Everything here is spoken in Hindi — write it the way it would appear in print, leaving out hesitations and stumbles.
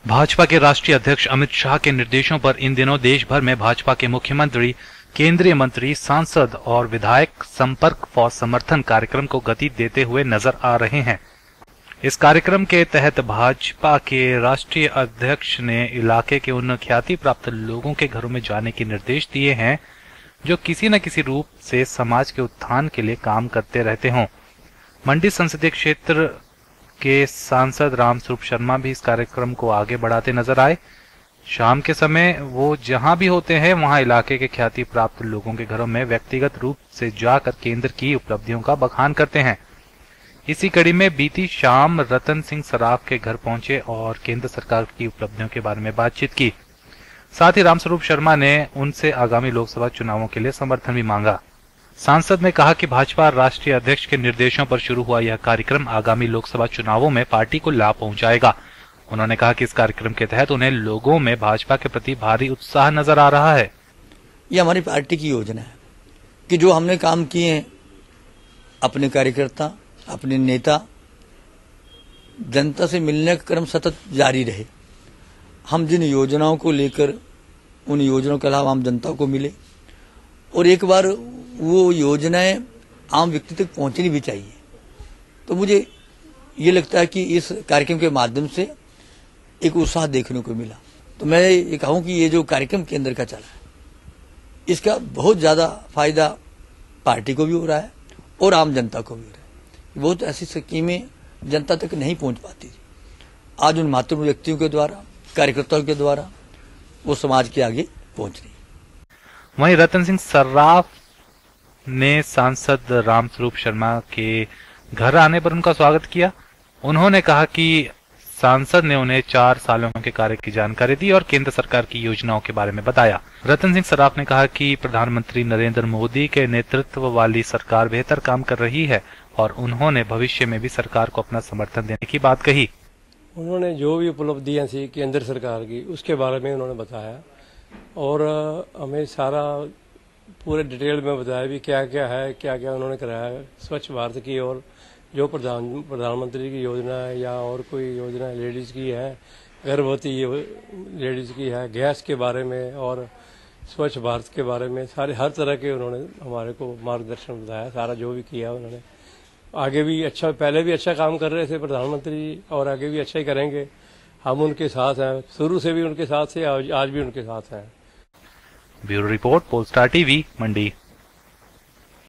भाजपा के राष्ट्रीय अध्यक्ष अमित शाह के निर्देशों पर इन दिनों देश भर में भाजपा के मुख्यमंत्री, केंद्रीय मंत्री, सांसद और विधायक संपर्क फॉर समर्थन कार्यक्रम को गति देते हुए नजर आ रहे हैं। इस कार्यक्रम के तहत भाजपा के राष्ट्रीय अध्यक्ष ने इलाके के उन ख्याति प्राप्त लोगों के घरों में जाने के निर्देश दिए हैं जो किसी न किसी रूप से समाज के उत्थान के लिए काम करते रहते हों। मंडी संसदीय क्षेत्र के सांसद रामस्वरूप शर्मा भी इस कार्यक्रम को आगे बढ़ाते नजर आए। शाम के समय वो जहां भी होते हैं वहां इलाके के ख्याति प्राप्त लोगों के घरों में व्यक्तिगत रूप से जाकर केंद्र की उपलब्धियों का बखान करते हैं। इसी कड़ी में बीती शाम रतन सिंह सराफ के घर पहुंचे और केंद्र सरकार की उपलब्धियों के बारे में बातचीत की। साथ ही रामस्वरूप शर्मा ने उनसे आगामी लोकसभा चुनावों के लिए समर्थन भी मांगा। सांसद ने कहा कि भाजपा राष्ट्रीय अध्यक्ष के निर्देशों पर शुरू हुआ यह कार्यक्रम आगामी लोकसभा चुनावों में पार्टी को लाभ पहुंचाएगा। उन्होंने कहा कि इस कार्यक्रम के तहत उन्हें लोगों में भाजपा के प्रति भारी उत्साह नजर आ रहा है। ये हमारी पार्टी की योजना है कि जो हमने काम किए हैं, अपने कार्यकर्ता, अपने नेता, जनता से मिलने का क्रम सतत जारी रहे। हम जिन योजनाओं को लेकर उन योजनाओं के अलावा आम जनता को मिले और एक बार वो योजनाएं आम व्यक्ति तक पहुंचनी भी चाहिए। तो मुझे ये लगता है कि इस कार्यक्रम के माध्यम से एक उत्साह देखने को मिला। तो मैं ये कहूं कि ये जो कार्यक्रम केंद्र का चला है, इसका बहुत ज्यादा फायदा पार्टी को भी हो रहा है और आम जनता को भी हो रहा है। बहुत ऐसी स्कीमें जनता तक नहीं पहुंच पाती थी, आज उन महत्वपूर्ण व्यक्तियों के द्वारा, कार्यकर्ताओं के द्वारा वो समाज के आगे पहुंच रही है। वहीं रतन सिंह सर्राफ ने सांसद रामस्वरूप शर्मा के घर आने पर उनका स्वागत किया। उन्होंने कहा कि सांसद ने उन्हें 4 सालों के कार्य की जानकारी दी और केंद्र सरकार की योजनाओं के बारे में बताया। रतन सिंह सराफ ने कहा कि प्रधानमंत्री नरेंद्र मोदी के नेतृत्व वाली सरकार बेहतर काम कर रही है और उन्होंने भविष्य में भी सरकार को अपना समर्थन देने की बात कही। उन्होंने जो भी उपलब्धियां थी केंद्र सरकार की, उसके बारे में उन्होंने बताया और हमें सारा पूरे डिटेल में बताया भी क्या क्या है, क्या क्या उन्होंने कराया है। स्वच्छ भारत की और जो प्रधानमंत्री की योजना है या और कोई योजना लेडीज की है, गर्भवती लेडीज की है, गैस के बारे में और स्वच्छ भारत के बारे में, सारे हर तरह के उन्होंने हमारे को मार्गदर्शन बताया। सारा जो भी किया उन्होंने, आगे भी अच्छा, पहले भी अच्छा काम कर रहे थे प्रधानमंत्री जी और आगे भी अच्छा ही करेंगे। हम उनके साथ हैं, शुरू से भी उनके साथ थे, आज भी उनके साथ हैं। ब्यूरो रिपोर्ट, पोलस्टार टीवी, मंडी।